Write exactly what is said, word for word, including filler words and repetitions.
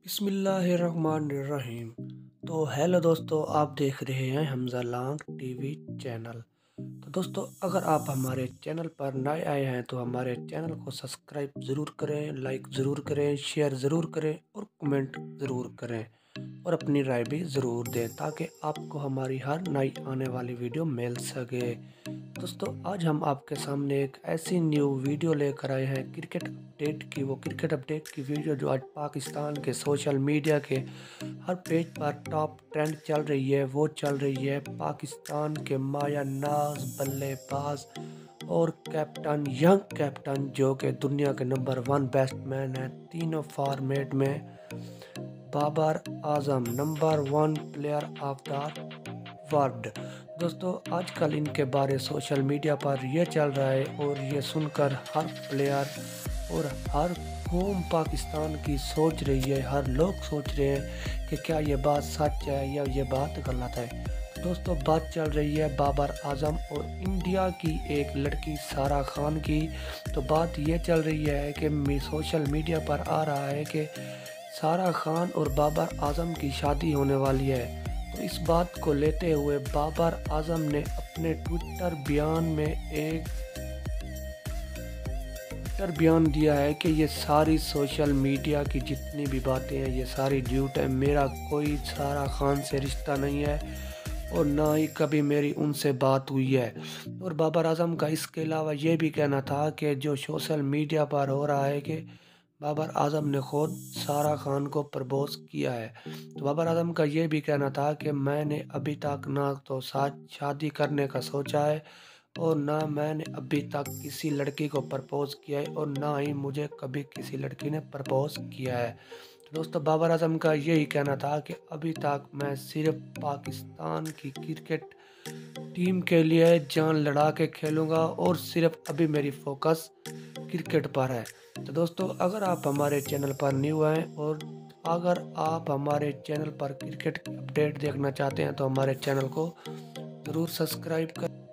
बिस्मिल्लाहिर्रहमानिर्रहीम। तो हेलो दोस्तों, आप देख रहे हैं हमजा लॉन्ग टीवी चैनल। तो दोस्तों, अगर आप हमारे चैनल पर नए आए हैं तो हमारे चैनल को सब्सक्राइब ज़रूर करें, लाइक ज़रूर करें, शेयर ज़रूर करें और कमेंट ज़रूर करें और अपनी राय भी ज़रूर दें ताकि आपको हमारी हर नई आने वाली वीडियो मिल सके। दोस्तों, आज हम आपके सामने एक ऐसी न्यू वीडियो लेकर आए हैं क्रिकेट अपडेट की। वो क्रिकेट अपडेट की वीडियो जो आज पाकिस्तान के सोशल मीडिया के हर पेज पर टॉप ट्रेंड चल रही है। वो चल रही है पाकिस्तान के माया नाज बल्लेबाज और कैप्टन, यंग कैप्टन, जो कि दुनिया के नंबर वन बैट्समैन है तीनों फॉर्मेट में, Babar Azam, number one player of the world. दोस्तों, आजकल इनके बारे सोशल मीडिया पर यह चल रहा है और ये सुनकर हर प्लेयर और हर कौम पाकिस्तान की सोच रही है, हर लोग सोच रहे हैं कि क्या ये बात सच है या ये बात गलत है। दोस्तों, बात चल रही है बाबर आजम और इंडिया की एक लड़की सारा खान की। तो बात ये चल रही है कि सोशल मीडिया पर आ रहा है कि सारा खान और बाबर आजम की शादी होने वाली है। तो इस बात को लेते हुए बाबर आजम ने अपने ट्विटर बयान में एक ट्विटर बयान दिया है कि ये सारी सोशल मीडिया की जितनी भी बातें हैं ये सारी झूठ है। मेरा कोई सारा खान से रिश्ता नहीं है और ना ही कभी मेरी उनसे बात हुई है। और बाबर आजम का इसके अलावा ये भी कहना था कि जो सोशल मीडिया पर हो रहा है कि बाबर आजम ने खुद सारा खान को प्रपोज किया है। तो बाबर आजम का ये भी कहना था कि मैंने अभी तक ना तो साथ शादी करने का सोचा है और ना मैंने अभी तक किसी लड़की को प्रपोज किया है और ना ही मुझे कभी किसी लड़की ने प्रपोज किया है। तो दोस्तों, बाबर आजम का यही कहना था कि अभी तक मैं सिर्फ पाकिस्तान की क्रिकेट टीम के लिए जान लड़ा के खेलूँगा और सिर्फ अभी मेरी फोकस क्रिकेट पर है। तो दोस्तों, अगर आप हमारे चैनल पर न्यू हैं और अगर आप हमारे चैनल पर क्रिकेट की अपडेट देखना चाहते हैं तो हमारे चैनल को ज़रूर सब्सक्राइब करें।